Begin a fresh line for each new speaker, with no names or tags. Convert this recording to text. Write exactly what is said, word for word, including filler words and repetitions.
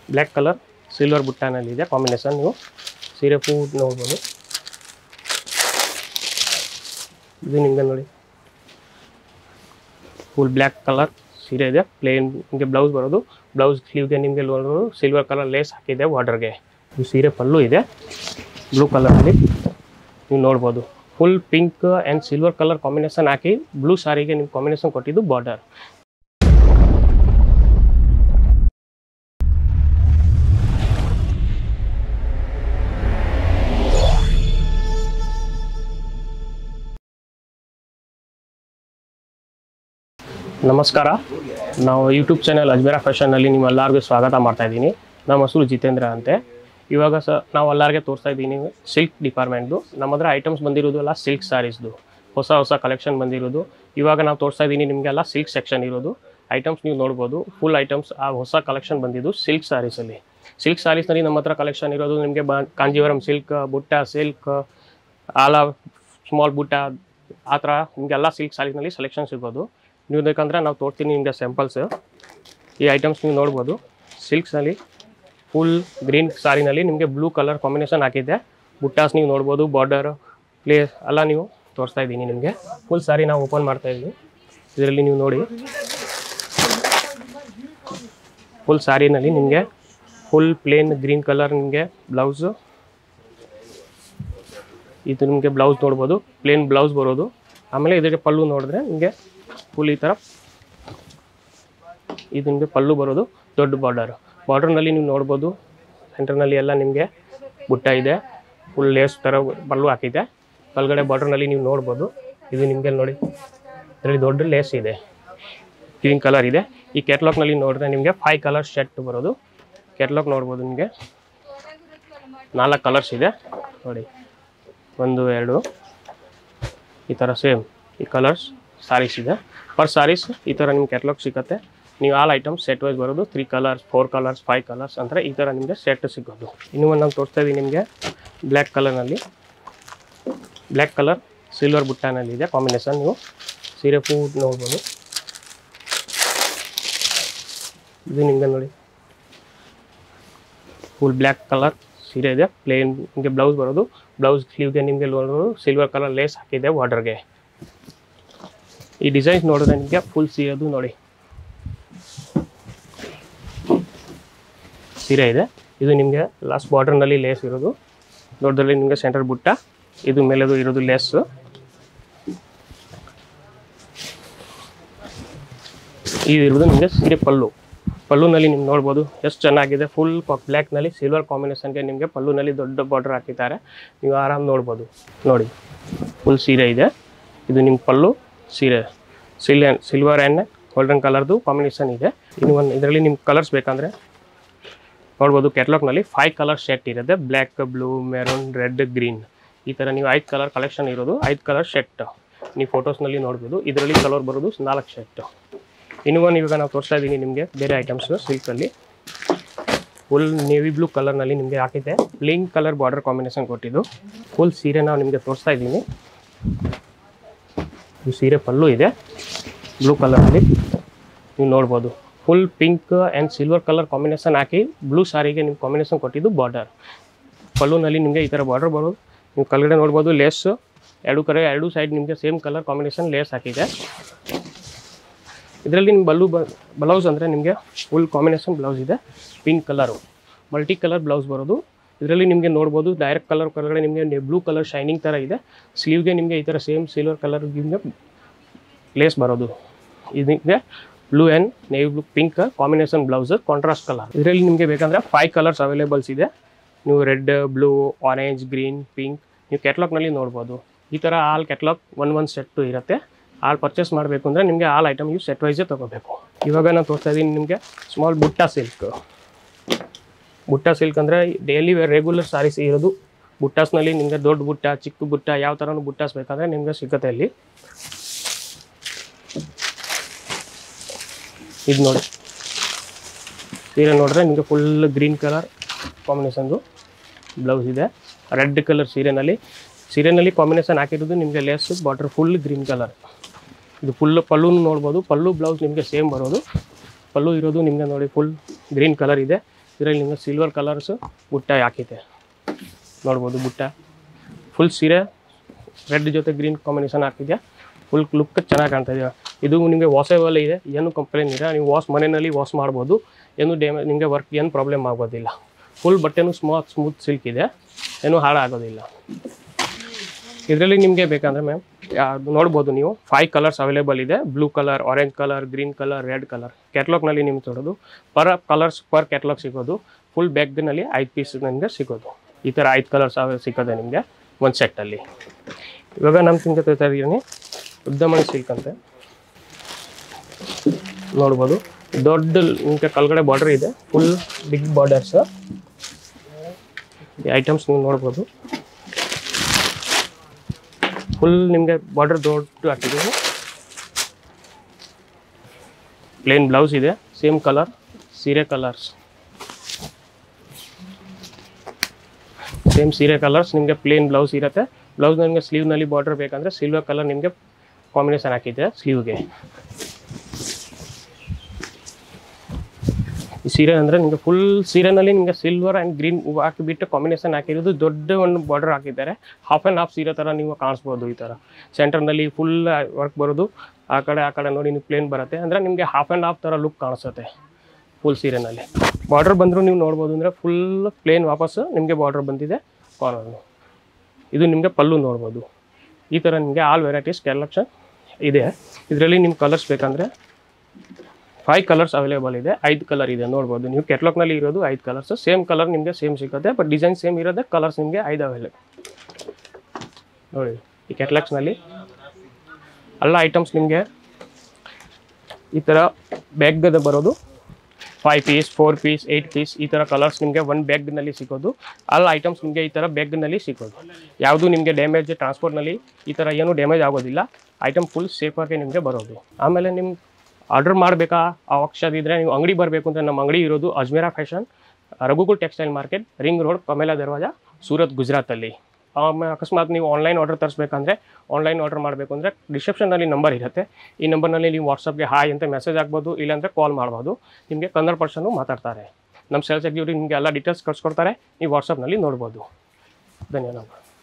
Black colour silver ಬುಟ್ಟಾನಲ್ಲಿದೆ combination. ನೀವು ಸೀರೆ ಫುಲ್ ನೋಡ್ಬೋದು. ಇದು ನಿಮಗೆ ನೋಡಿ ಫುಲ್ ಬ್ಲ್ಯಾಕ್ ಕಲರ್ ಸೀರೆ ಇದೆ. ಪ್ಲೇನ್ ನಿಮಗೆ ಬ್ಲೌಸ್ ಬರೋದು. ಬ್ಲೌಸ್ ಸ್ಲೀವ್ಗೆ ನಿಮಗೆ ನೋಡೋದು ಸಿಲ್ವರ್ ಕಲರ್ ಲೇಸ್ ಹಾಕಿದೆ ಬಾರ್ಡರ್ಗೆ. ಇದು ಸೀರೆ ಪಲ್ಲು ಇದೆ ಬ್ಲೂ ಕಲರಲ್ಲಿ ನೀವು ನೋಡ್ಬೋದು. Full pink and silver colour combination ಹಾಕಿ ಬ್ಲೂ ಸಾರಿಗೆ ನೀವು ಕಾಂಬಿನೇಷನ್ ಕೊಟ್ಟಿದ್ದು ಬಾರ್ಡರ್. ನಮಸ್ಕಾರ, ನಾವು ಯೂಟ್ಯೂಬ್ ಚಾನಲ್ ಅಜ್ಮೇರಾ ಫ್ಯಾಷನ್ನಲ್ಲಿ ನಿಮ್ಮೆಲ್ಲರಿಗೂ ಸ್ವಾಗತ ಮಾಡ್ತಾ ಇದ್ದೀನಿ. ನಮ್ಮ ಹೆಸರು ಜಿತೇಂದ್ರ ಅಂತೆ. ಇವಾಗ ಸ ನಾವು ಎಲ್ಲರಿಗೆ ತೋರಿಸ್ತಾ ಇದ್ದೀನಿ ಸಿಲ್ಕ್ ಡಿಪಾರ್ಟ್ಮೆಂಟ್ದು. ನಮ್ಮ ಹತ್ರ ಐಟಮ್ಸ್ ಬಂದಿರೋದು ಎಲ್ಲ ಸಿಲ್ಕ್ ಸ್ಯಾರೀಸ್ದು ಹೊಸ ಹೊಸ ಕಲೆಕ್ಷನ್ ಬಂದಿರೋದು. ಇವಾಗ ನಾವು ತೋರಿಸ್ತಾ ಇದ್ದೀನಿ ನಿಮಗೆಲ್ಲ ಸಿಲ್ಕ್ ಸೆಕ್ಷನ್ ಇರೋದು ಐಟಮ್ಸ್ ನೀವು ನೋಡ್ಬೋದು. ಫುಲ್ ಐಟಮ್ಸ್ ಆ ಹೊಸ ಕಲೆಕ್ಷನ್ ಬಂದಿದ್ದು ಸಿಲ್ಕ್ ಸ್ಯಾರೀಸಲ್ಲಿ. ಸಿಲ್ಕ್ ಸ್ಯಾರೀಸ್ನಲ್ಲಿ ನಮ್ಮ ಹತ್ರ ಕಲೆಕ್ಷನ್ ಇರೋದು ನಿಮಗೆ ಬ ಕಾಂಜೀವರಂ ಸಿಲ್ಕ್, ಬುಟ್ಟ ಸಿಲ್ಕ್, ಆಲ ಸ್ಮಾಲ್ ಬುಟ್ಟ, ಆ ಥರ ನಿಮಗೆಲ್ಲ ಸಿಲ್ಕ್ ಸ್ಯಾರೀಸ್ನಲ್ಲಿ ಸೆಲೆಕ್ಷನ್ ಸಿಗೋದು. ನೀವು ಬೇಕಂದ್ರೆ ನಾವು ತೋರಿಸ್ತೀನಿ ನಿಮಗೆ ಸ್ಯಾಂಪಲ್ಸ್. ಈ ಐಟಮ್ಸ್ ನೀವು ನೋಡ್ಬೋದು. ಸಿಲ್ಕ್ಸಲ್ಲಿ ಫುಲ್ ಗ್ರೀನ್ ಸಾರಿನಲ್ಲಿ ನಿಮಗೆ ಬ್ಲೂ ಕಲರ್ ಕಾಂಬಿನೇಷನ್ ಹಾಕಿದ್ದೆ. ಬುಟ್ಟಾಸ್ ನೀವು ನೋಡ್ಬೋದು, ಬಾರ್ಡರ್ ಪ್ಲೇಸ್ ಎಲ್ಲ ನೀವು ತೋರಿಸ್ತಾ ಇದ್ದೀನಿ ನಿಮಗೆ. ಫುಲ್ ಸಾರಿ ನಾವು ಓಪನ್ ಮಾಡ್ತಾ ಇದ್ದೀವಿ. ಇದರಲ್ಲಿ ನೀವು ನೋಡಿ ಫುಲ್ ಸಾರಿನಲ್ಲಿ ನಿಮಗೆ ಫುಲ್ ಪ್ಲೇನ್ ಗ್ರೀನ್ ಕಲರ್ ನಿಮಗೆ ಬ್ಲೌಸು. ಇದು ನಿಮಗೆ ಬ್ಲೌಸ್ ನೋಡ್ಬೋದು, ಪ್ಲೇನ್ ಬ್ಲೌಸ್ ಬರೋದು. ಆಮೇಲೆ ಇದಕ್ಕೆ ಪಲ್ಲು ನೋಡಿದ್ರೆ ನಿಮಗೆ ಫುಲ್ ಈ ಥರ ಇದು ನಿಮಗೆ ಪಲ್ಲು ಬರೋದು ದೊಡ್ಡ ಬಾರ್ಡರ್. ಬಾರ್ಡರ್ನಲ್ಲಿ ನೀವು ನೋಡ್ಬೋದು ಸೆಂಟರ್ನಲ್ಲಿ ಎಲ್ಲ ನಿಮಗೆ ಬುಟ್ಟ ಇದೆ. ಫುಲ್ ಲೇಸ್ ಥರ ಪಲ್ಲು ಹಾಕಿದೆ. ಒಳಗಡೆ ಬಾರ್ಡರ್ನಲ್ಲಿ ನೀವು ನೋಡ್ಬೋದು. ಇದು ನಿಮಗೆ ನೋಡಿ ಇದರಲ್ಲಿ ದೊಡ್ಡ ಲೇಸ್ ಇದೆ, ಗ್ರೀನ್ ಕಲರ್ ಇದೆ. ಈ ಕ್ಯಾಟ್ಲಾಗ್ನಲ್ಲಿ ನೋಡಿದ್ರೆ ನಿಮಗೆ ಫೈವ್ ಕಲರ್ ಶರ್ಟ್ ಬರೋದು. ಕ್ಯಾಟ್ಲಾಗ್ ನೋಡ್ಬೋದು, ನಿಮಗೆ ನಾಲ್ಕು ಕಲರ್ಸ್ ಇದೆ ನೋಡಿ. ಒಂದು ಎರಡು ಈ ಥರ ಸೇಮ್ ಈ ಕಲರ್ಸ್ ಸಾರೀಸ್ ಇದೆ. ಪರ್ ಸಾರೀಸ್ ಈ ಥರ ನಿಮ್ಗೆ ಕ್ಯಾಟ್ಲಾಗ್ ಸಿಗುತ್ತೆ. ನೀವು ಆಲ್ ಐಟಮ್ಸ್ ಸೆಟ್ ವೈಸ್ ಬರೋದು. Three colours, four colours, five colours ಅಂದರೆ ಈ ಥರ ನಿಮಗೆ ಸೆಟ್ ಸಿಗೋದು. ಇನ್ನೂ ಒಂದು ನಾನು ತೋರಿಸ್ತಾ ಇದ್ದೀನಿ ನಿಮಗೆ ಬ್ಲ್ಯಾಕ್ ಕಲರ್ನಲ್ಲಿ. ಬ್ಲ್ಯಾಕ್ ಕಲರ್ ಸಿಲ್ವರ್ ಬುಟ್ಟಾನಲ್ಲಿದೆ ಕಾಂಬಿನೇಷನ್. ನೀವು ಸೀರೆ ಫುಲ್ ನೋಡ್ಬೋದು. ಇದು ನಿಮಗೆ ನೋಡಿ ಫುಲ್ ಬ್ಲ್ಯಾಕ್ ಕಲರ್ ಸೀರೆ ಇದೆ. ಪ್ಲೇನ್ ನಿಮಗೆ ಬ್ಲೌಸ್ ಬರೋದು. ಬ್ಲೌಸ್ ಸ್ಲೀವ್ಗೆ ನಿಮಗೆ ನೋಡೋದು ಸಿಲ್ವರ್ ಕಲರ್ ಲೇಸ್ ಹಾಕಿದೆ ಬಾರ್ಡರ್ಗೆ. ಈ ಡಿಸೈನ್ಸ್ ನೋಡಿದ್ರೆ ನಿಮಗೆ ಫುಲ್ ಸೀರೆದು ನೋಡಿ ಸೀರೆ ಇದೆ. ಇದು ನಿಮಗೆ ಲಾಸ್ಟ್ ಬಾರ್ಡರ್ನಲ್ಲಿ ಲೇಸ್ ಇರೋದು. ದೊಡ್ಡದಲ್ಲಿ ನಿಮಗೆ ಸೆಂಟರ್ ಬುಟ್ಟ, ಇದು ಮೇಲೆದು ಇರೋದು ಲೇಸ್. ಇದು ಇರೋದು ನಿಮಗೆ ಸೀರೆ ಪಲ್ಲು. ಪಲ್ಲುನಲ್ಲಿ ನೀವು ನೋಡ್ಬೋದು ಎಷ್ಟು ಚೆನ್ನಾಗಿದೆ. ಫುಲ್ ಬ್ಲ್ಯಾಕ್ನಲ್ಲಿ ಸಿಲ್ವರ್ ಕಾಂಬಿನೇಷನ್ಗೆ ನಿಮಗೆ ಪಲ್ಲುನಲ್ಲಿ ದೊಡ್ಡ ಬಾರ್ಡರ್ ಹಾಕಿದ್ದಾರೆ. ನೀವು ಆರಾಮ್ ನೋಡ್ಬೋದು. ನೋಡಿ ಫುಲ್ ಸೀರೆ ಇದೆ. ಇದು ನಿಮ್ಮ ಪಲ್ಲು ಸೀರೆ ಸಿಲ್ ಸಿಲ್ವರ್ ಆ್ಯಂಡ್ ಗೋಲ್ಡನ್ ಕಲರ್ದು ಕಾಂಬಿನೇಷನ್ ಇದೆ. ಇನ್ನು ಒಂದು ಇದರಲ್ಲಿ ನಿಮ್ಮ ಕಲರ್ಸ್ ಬೇಕಂದರೆ ನೋಡ್ಬೋದು. ಕ್ಯಾಟ್ಲಾಗ್ನಲ್ಲಿ ಫೈವ್ ಕಲರ್ ಶರ್ಟ್ ಇರುತ್ತೆ. Black, blue, maroon, red, green ಈ ಥರ ನೀವು ಐದು ಕಲರ್ ಕಲೆಕ್ಷನ್ ಇರೋದು. ಐದು ಕಲರ್ ಶರ್ಟ್ ನೀವು ಫೋಟೋಸ್ನಲ್ಲಿ ನೋಡ್ಬೋದು. ಇದರಲ್ಲಿ ಕಲರ್ ಬರೋದು ನಾಲ್ಕು ಶರ್ಟ್. ಇನ್ನೂ ಒಂದು ಇವಾಗ ನಾವು ತೋರಿಸ್ತಾ ಇದ್ದೀನಿ ನಿಮಗೆ ಬೇರೆ ಐಟಮ್ಸು ಸಿಲ್ಕಲ್ಲಿ. ಫುಲ್ ನೇವಿ ಬ್ಲೂ ಕಲರ್ನಲ್ಲಿ ನಿಮಗೆ ಹಾಕಿದೆ. ಪಿಂಕ್ ಕಲರ್ ಬಾರ್ಡರ್ ಕಾಂಬಿನೇಷನ್ ಕೊಟ್ಟಿದ್ದು ಫುಲ್ ಸೀರೆ ನಾವು ನಿಮಗೆ ತೋರಿಸ್ತಾ ಇದ್ದೀನಿ. ಈ ಸೀರೆ ಪಲ್ಲು ಇದೆ ಬ್ಲೂ ಕಲರಲ್ಲಿ ನೀವು ನೋಡ್ಬೋದು. Full pink and silver colour combination ಹಾಕಿ ಬ್ಲೂ ಸಾರಿಗೆ ನೀವು ಕಾಂಬಿನೇಷನ್ ಕೊಟ್ಟಿದ್ದು ಬಾರ್ಡರ್. ಪಲ್ಲುನಲ್ಲಿ ನಿಮಗೆ ಈ ಥರ ಬಾರ್ಡರ್ ಬರೋದು. ನೀವು ಕೆಳಗಡೆ ನೋಡ್ಬೋದು ಲೇಸ್ ಎರಡು ಕಡೆ ಎರಡು ಸೈಡ್ ನಿಮಗೆ ಸೇಮ್ ಕಲರ್ ಕಾಂಬಿನೇಷನ್ ಲೇಸ್ ಹಾಕಿದೆ. ಇದರಲ್ಲಿ ನಿಮ್ಮ ಬಲ್ಲು ಬ ಬ್ಲೌಸ್ ಅಂದರೆ ನಿಮಗೆ ಫುಲ್ ಕಾಂಬಿನೇಷನ್ ಬ್ಲೌಸ್ ಇದೆ. Pink colour multi colour blouse ಬರೋದು. ಇದರಲ್ಲಿ ನಿಮಗೆ ನೋಡ್ಬೋದು ಡೈರೆಕ್ಟ್ ಕಲರ್ ಕೆಳಗಡೆ ನಿಮಗೆ ಬ್ಲೂ ಕಲರ್ ಶೈನಿಂಗ್ ಥರ ಇದೆ. ಸ್ಲೀವ್ಗೆ ನಿಮಗೆ ಈ ಥರ ಸೇಮ್ ಸಿಲ್ವರ್ ಕಲರ್ ನಿಮಗೆ ಲೇಸ್ ಬರೋದು. ಇದಕ್ಕೆ blue and navy blue pink combination blouse contrast colour. ಇದರಲ್ಲಿ ನಿಮಗೆ ಬೇಕಂದರೆ ಫೈವ್ ಕಲರ್ಸ್ ಅವೈಲೇಬಲ್ಸ್ ಇದೆ. ನೀವು red, blue, orange, green, pink ನೀವು ಕ್ಯಾಟ್ಲಾಗ್ನಲ್ಲಿ ನೋಡ್ಬೋದು. ಈ ಥರ all catalogue one one set ಇರುತ್ತೆ. ಆಲ್ ಪರ್ಚೇಸ್ ಮಾಡಬೇಕು ಅಂದರೆ ನಿಮಗೆ ಆಲ್ ಐಟಮ್ ಯು ಸೆಟ್ ವೈಸೇ ತೊಗೋಬೇಕು. ಇವಾಗ ನಾನು ತೋರಿಸ್ತಾ ಇದ್ದೀನಿ ನಿಮಗೆ ಸ್ಮಾಲ್ ಬುಟ್ಟ ಸಿಲ್ಕ್. ಬುಟ್ಟ ಸಿಲ್ಕ್ ಅಂದರೆ ಡೈಲಿ ವೇರ್ ರೆಗ್ಯುಲರ್ ಸಾರೀಸ್ ಇರೋದು. ಬುಟ್ಟಾಸ್ನಲ್ಲಿ ನಿಮಗೆ ದೊಡ್ಡ ಬುಟ್ಟ, ಚಿಕ್ಕ ಬುಟ್ಟ ಯಾವ ಥರನೂ ಬುಟ್ಟಾಸ್ ಬೇಕಂದರೆ ನಿಮಗೆ ಸಿಗುತ್ತೆ ಇಲ್ಲಿ. ಇದು ನೋಡಿ ಸೀರೆ ನೋಡಿದ್ರೆ ನಿಮಗೆ ಫುಲ್ ಗ್ರೀನ್ ಕಲರ್ ಕಾಂಬಿನೇಷನ್ದು ಬ್ಲೌಸ್ ಇದೆ. ರೆಡ್ ಕಲರ್ ಸೀರೆನಲ್ಲಿ ಸೀರೆನಲ್ಲಿ ಕಾಂಬಿನೇಷನ್ ಹಾಕಿರೋದು ನಿಮಗೆ lace border full green colour. ಇದು ಫುಲ್ ಪಲ್ಲು ನೋಡ್ಬೋದು. ಪಲ್ಲು ಬ್ಲೌಸ್ ನಿಮಗೆ ಸೇಮ್ ಬರೋದು. ಪಲ್ಲು ಇರೋದು ನಿಮಗೆ ನೋಡಿ ಫುಲ್ ಗ್ರೀನ್ ಕಲರ್ ಇದೆ. ಇದರಲ್ಲಿ ನಿಮಗೆ ಸಿಲ್ವರ್ ಕಲರ್ಸ್ ಬುಟ್ಟ ಹಾಕಿದೆ ನೋಡ್ಬೋದು. ಬುಟ್ಟ ಫುಲ್ ಸೀರೆ ರೆಡ್ ಜೊತೆ ಗ್ರೀನ್ ಕಾಂಬಿನೇಷನ್ ಹಾಕಿದ್ಯಾ, ಫುಲ್ ಲುಕ್ ಚೆನ್ನಾಗಿ ಕಾಣ್ತಾ ಇದೆಯಾ. ಇದು ನಿಮಗೆ ವಾಷೇಬಲ್ ಇದೆ, ಏನು ಕಂಪ್ಲೇಂಟ್ ಇಲ್ಲ. ನೀವು ವಾಶ್ ಮನೆಯಲ್ಲಿ ವಾಶ್ ಮಾಡ್ಬೋದು, ಏನು ಡ್ಯಾಮೇಜ್ ನಿಮಗೆ ವರ್ಕ್ ಏನು ಪ್ರಾಬ್ಲಮ್ ಆಗೋದಿಲ್ಲ. ಫುಲ್ ಬಟ್ಟೆನೂ ಸ್ಮಾತ್ ಸ್ಮೂತ್ ಸಿಲ್ಕ್ ಇದೆ, ಏನೂ ಹಾಳಾಗೋದಿಲ್ಲ. ಇದರಲ್ಲಿ ನಿಮಗೆ ಬೇಕಂದರೆ ಮ್ಯಾಮ್ ನೋಡ್ಬೋದು ನೀವು ಫೈವ್ ಕಲರ್ಸ್ ಅವೈಲೇಬಲ್ ಇದೆ. Blue colour, orange colour, green colour, red colour. ಕ್ಯಾಟ್ಲಾಗ್ನಲ್ಲಿ ನಿಮ್ಗೆ ತೊಡೋದು ಪರ್ ಕಲರ್ಸ್ ಪರ್ ಕ್ಯಾಟ್ಲಾಗ್ ಸಿಗೋದು. ಫುಲ್ ಬ್ಯಾಗ್ನಲ್ಲಿ ಐದು ಪೀಸ್ ನಿಮಗೆ ಸಿಗೋದು. ಈ ಥರ ಐದು ಕಲರ್ಸ್ ಸಿಗೋದೆ ನಿಮಗೆ ಒಂದು ಸೆಟ್ಟಲ್ಲಿ. ಇವಾಗ ನಮ್ಮ ತಿಂಗೆ ತೋರ್ತಾ ಇದ್ದೀನಿ ಉದ್ದಮಣಿ ಸಿಲ್ಕ್ ಅಂತ ನೋಡ್ಬೋದು. ದೊಡ್ಡ ನಿಮಗೆ ಕೆಳಗಡೆ ಬಾರ್ಡರ್ ಇದೆ, ಫುಲ್ ಬಿಗ್ ಬಾರ್ಡರ್ಸ್. ಈ ಐಟಮ್ಸ್ ನೀವು ನೋಡ್ಬೋದು. ಫುಲ್ ನಿಮಗೆ ಬಾರ್ಡರ್ ದೊಡ್ಡ ಹಾಕಿದ್ದೀವಿ. ಪ್ಲೇನ್ ಬ್ಲೌಸ್ ಇದೆ, ಸೇಮ್ ಕಲರ್ ಸೀರೆ ಕಲರ್ಸ್ ಸೇಮ್ ಸೀರೆ ಕಲರ್ಸ್ ನಿಮಗೆ ಪ್ಲೇನ್ ಬ್ಲೌಸ್ ಇರುತ್ತೆ. ಬ್ಲೌಸ್ ನಿಮಗೆ ಸ್ಲೀವ್ನಲ್ಲಿ ಬಾರ್ಡರ್ ಬೇಕಂದರೆ ಸಿಲ್ವರ್ ಕಲರ್ ನಿಮಗೆ ಕಾಂಬಿನೇಷನ್ ಹಾಕಿದೆ ಸ್ಲೀವ್ಗೆ. ಈ ಸೀರೆ ಅಂದರೆ ನಿಮಗೆ ಫುಲ್ ಸೀರೆನಲ್ಲಿ ನಿಮಗೆ ಸಿಲ್ವರ್ ಆ್ಯಂಡ್ ಗ್ರೀನ್ ಹಾಕಿಬಿಟ್ಟು ಕಾಂಬಿನೇಷನ್ ಹಾಕಿರೋದು. ದೊಡ್ಡ ಒಂದು ಬಾರ್ಡರ್ ಹಾಕಿದ್ದಾರೆ. ಹಾಫ್ ಆ್ಯಂಡ್ ಹಾಫ್ ಸೀರೆ ಥರ ನೀವು ಕಾಣಿಸ್ಬೋದು. ಈ ಥರ ಸೆಂಟರ್ನಲ್ಲಿ ಫುಲ್ ವರ್ಕ್ ಬರೋದು, ಆ ಕಡೆ ಆ ಕಡೆ ನೋಡಿ ನೀವು ಪ್ಲೇನ್ ಬರುತ್ತೆ. ಅಂದರೆ ನಿಮಗೆ ಹಾಫ್ ಆ್ಯಂಡ್ ಹಾಫ್ ಥರ ಲುಕ್ ಕಾಣಿಸುತ್ತೆ ಫುಲ್ ಸೀರೆನಲ್ಲಿ. ಬಾರ್ಡರ್ ಬಂದರೂ ನೀವು ನೋಡ್ಬೋದು. ಅಂದರೆ ಫುಲ್ ಪ್ಲೇನ್ ವಾಪಸ್ಸು ನಿಮಗೆ ಬಾರ್ಡರ್ ಬಂದಿದೆ ಕಾರ್ನರ್. ಇದು ನಿಮಗೆ ಪಲ್ಲು ನೋಡ್ಬೋದು. ಈ ಥರ ನಿಮಗೆ ಆಲ್ ವೆರೈಟೀಸ್ ಕಲೆಕ್ಷನ್ ಇದೆ. ಇದರಲ್ಲಿ ನಿಮ್ಮ ಕಲರ್ಸ್ ಬೇಕಂದರೆ ಫೈವ್ ಕಲರ್ಸ್ ಅವೈಲೇಬಲ್ ಇದೆ. ಐದು ಕಲರ್ ಇದೆ ನೋಡ್ಬೋದು ನೀವು. ಕೆಟ್ಲಾಗ್ನಲ್ಲಿ ಇರೋದು ಐದು ಕಲರ್ಸ್. ಸೇಮ್ ಕಲರ್ ನಿಮಗೆ ಸೇಮ್ ಸಿಗುತ್ತೆ, ಬಟ್ ಡಿಸೈನ್ ಸೇಮ್ ಇರೋದೆ, ಕಲರ್ಸ್ ನಿಮಗೆ ಐದು ಅವೈಲೇಬಲ್ ನೋಡಿ. ಈ ಕೆಟ್ಲಾಗ್ಸ್ನಲ್ಲಿ ಎಲ್ಲ ಐಟಮ್ಸ್ ನಿಮಗೆ ಈ ಥರ ಬ್ಯಾಗ್ಗದ ಬರೋದು. Five piece, four piece, eight piece ಈ ಥರ ಕಲರ್ಸ್ ನಿಮಗೆ ಒಂದು ಬ್ಯಾಗ್ನಲ್ಲಿ ಸಿಗೋದು. ಎಲ್ಲ ಐಟಮ್ಸ್ ನಿಮಗೆ ಈ ಥರ ಬ್ಯಾಗ್ನಲ್ಲಿ ಸಿಗೋದು. ಯಾವುದು ನಿಮಗೆ ಡ್ಯಾಮೇಜ್ ಟ್ರಾನ್ಸ್ಪೋರ್ಟ್ನಲ್ಲಿ ಈ ಥರ ಏನೂ ಡ್ಯಾಮೇಜ್ ಆಗೋದಿಲ್ಲ. ಐಟಮ್ ಫುಲ್ ಸೇಫಾಗಿ ನಿಮಗೆ ಬರೋದು. ಆಮೇಲೆ ನಿಮ್ಮ ಆರ್ಡರ್ ಮಾಡಬೇಕಾ ಅವಶ್ಯಕತೆ ಇದ್ದರೆ ನೀವು ಅಂಗಡಿ ಬರಬೇಕು ಅಂದರೆ ನಮ್ಮ ಅಂಗಡಿ ಇರೋದು Ajmera fashion, Raghukul textile market, ring road, Kamela Darwaja, Surat, ಗುಜರಾತಲ್ಲಿ. ಆಮೇಲೆ ಅಕಸ್ಮಾತ್ ನೀವು ಆನ್ಲೈನ್ ಆರ್ಡರ್ ತರಿಸ್ಬೇಕಂದ್ರೆ ಆನ್ಲೈನ್ ಆರ್ಡರ್ ಮಾಡಬೇಕು ಅಂದರೆ ಡಿಸ್ಕ್ರಿಪ್ಷನ್ನಲ್ಲಿ ನಂಬರ್ ಇರುತ್ತೆ. ಈ ನಂಬರ್ನಲ್ಲಿ ನೀವು ವಾಟ್ಸಪ್ಗೆ ಹಾಯ್ ಅಂತ ಮೆಸೇಜ್ ಆಗ್ಬೋದು, ಇಲ್ಲಾಂದರೆ ಕಾಲ್ ಮಾಡ್ಬೋದು. ನಿಮಗೆ ಕನ್ನಡ ಪರ್ಸನ್ನು ಮಾತಾಡ್ತಾರೆ. ನಮ್ಮ ಸೇಲ್ಸ್ ಎಕ್ಸಿಕ್ಯೂಟಿವ್ ನಿಮಗೆ ಎಲ್ಲ ಡೀಟೇಲ್ಸ್ ಕಳ್ಸ್ಕೊಡ್ತಾರೆ. ನೀವು ವಾಟ್ಸಪ್ನಲ್ಲಿ ನೋಡ್ಬೋದು. ಧನ್ಯವಾದ.